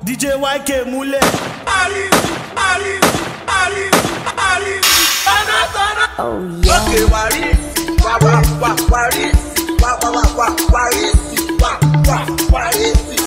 DJ YK Mule. Oh yeah. Okay, warisi, wa.